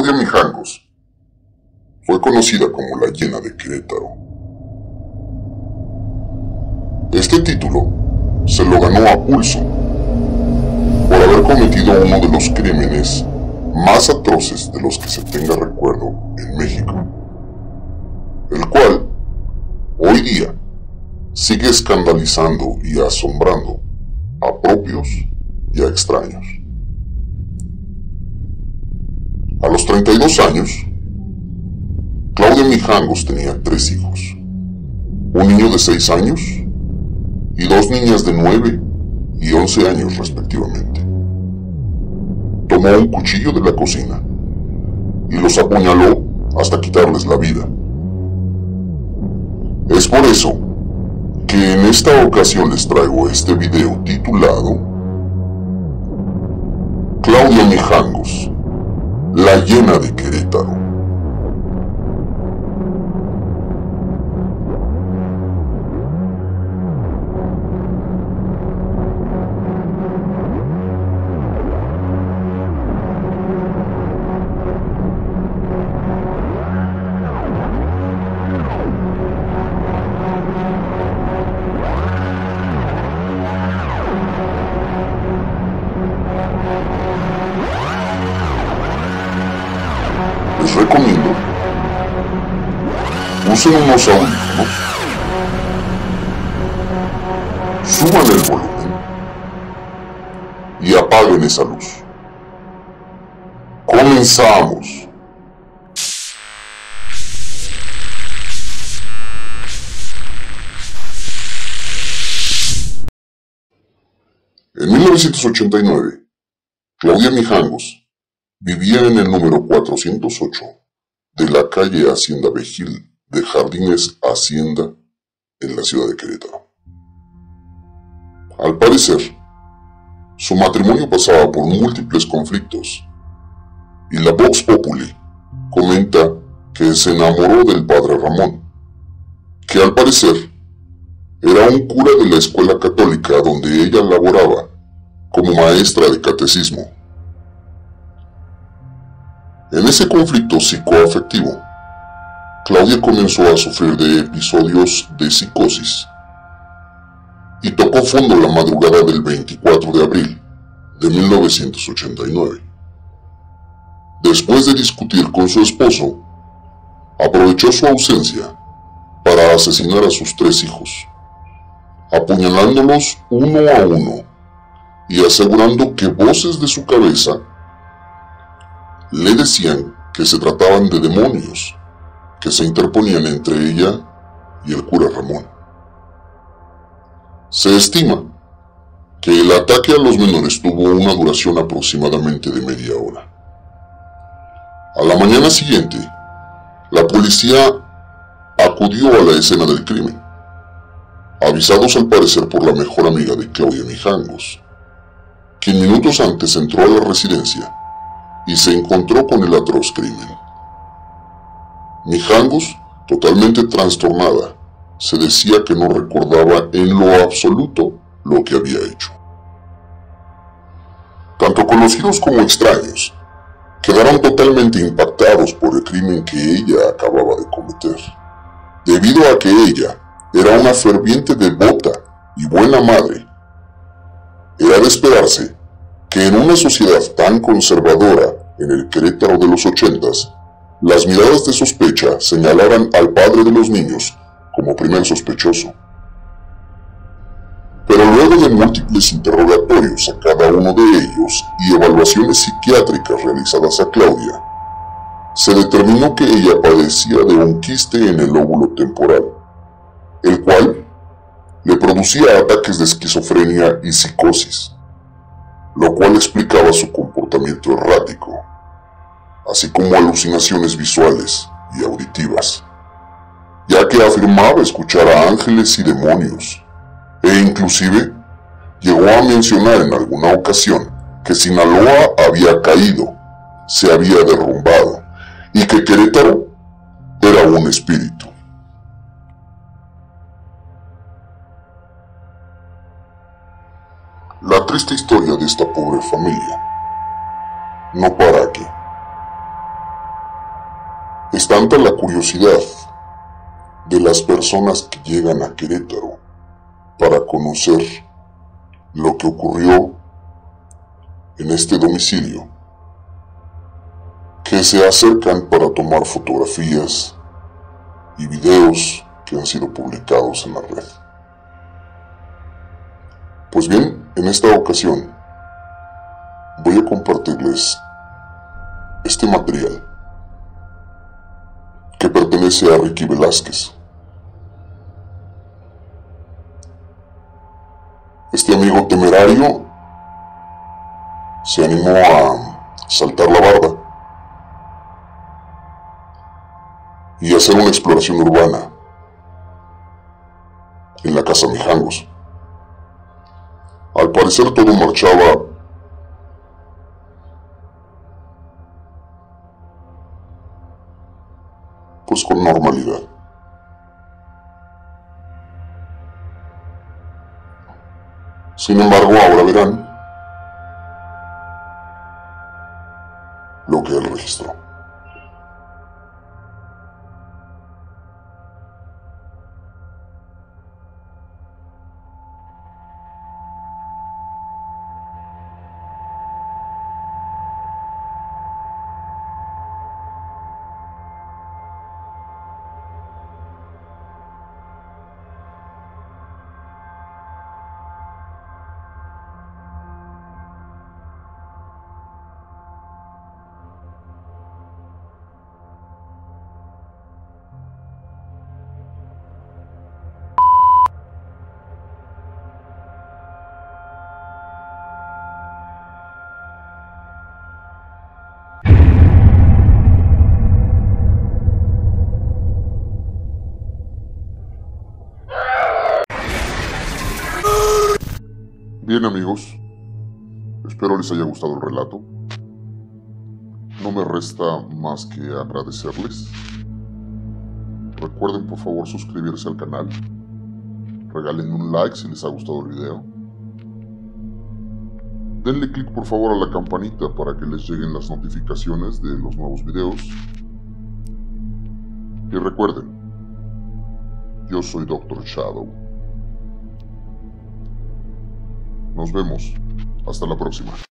Claudia Mijangos fue conocida como la Hiena de Querétaro. Este título se lo ganó a pulso por haber cometido uno de los crímenes más atroces de los que se tenga recuerdo en México, el cual hoy día sigue escandalizando y asombrando a propios y a extraños. A los 32 años, Claudia Mijangos tenía 3 hijos, un niño de 6 años y 2 niñas de 9 y 11 años respectivamente. Tomó un cuchillo de la cocina y los apuñaló hasta quitarles la vida. Es por eso que en esta ocasión les traigo este video titulado Claudia Mijangos, la Hiena de Querétaro. Les recomiendo usen unos audífonos, suban el volumen y apaguen esa luz. ¡Comenzamos! En 1989, Claudia Mijangos vivía en el número 408 de la calle Hacienda Vejil de Jardines Hacienda en la ciudad de Querétaro. Al parecer, su matrimonio pasaba por múltiples conflictos y la Vox Populi comenta que se enamoró del padre Ramón, que al parecer era un cura de la escuela católica donde ella laboraba como maestra de catecismo. En ese conflicto psicoafectivo, Claudia comenzó a sufrir de episodios de psicosis y tocó fondo la madrugada del 24 de abril de 1989. Después de discutir con su esposo, aprovechó su ausencia para asesinar a sus 3 hijos, apuñalándolos uno a uno y asegurando que voces de su cabeza le decían que se trataban de demonios que se interponían entre ella y el cura Ramón. Se estima que el ataque a los menores tuvo una duración aproximadamente de media hora. A la mañana siguiente, la policía acudió a la escena del crimen, avisados al parecer por la mejor amiga de Claudia Mijangos, quien minutos antes entró a la residencia y se encontró con el atroz crimen. Mijangos, totalmente trastornada, se decía que no recordaba en lo absoluto lo que había hecho. Tanto conocidos como extraños quedaron totalmente impactados por el crimen que ella acababa de cometer, debido a que ella era una ferviente devota y buena madre. Era de esperarse que en una sociedad tan conservadora en el Querétaro de los 80s, las miradas de sospecha señalaran al padre de los niños como primer sospechoso. Pero luego de múltiples interrogatorios a cada uno de ellos y evaluaciones psiquiátricas realizadas a Claudia, se determinó que ella padecía de un quiste en el lóbulo temporal, el cual le producía ataques de esquizofrenia y psicosis, lo cual explicaba su comportamiento errático, así como alucinaciones visuales y auditivas, ya que afirmaba escuchar a ángeles y demonios, e inclusive llegó a mencionar en alguna ocasión que Sinaloa había caído, se había derrumbado, y que Querétaro era un espíritu. La triste historia de esta pobre familia no para aquí. Es tanta la curiosidad de las personas que llegan a Querétaro para conocer lo que ocurrió en este domicilio, que se acercan para tomar fotografías y videos que han sido publicados en la red. Pues bien, en esta ocasión voy a compartirles este material que pertenece a Ricky Velázquez. Este amigo temerario se animó a saltar la barda y hacer una exploración urbana en la Casa Mijangos. Al parecer todo marchaba pues con normalidad. Sin embargo, ahora verán lo que él registró. Bien amigos, espero les haya gustado el relato. No me resta más que agradecerles. Recuerden por favor suscribirse al canal. Regálenme un like si les ha gustado el video. Denle click por favor a la campanita para que les lleguen las notificaciones de los nuevos videos. Y recuerden, yo soy Dr. Shadow. Nos vemos. Hasta la próxima.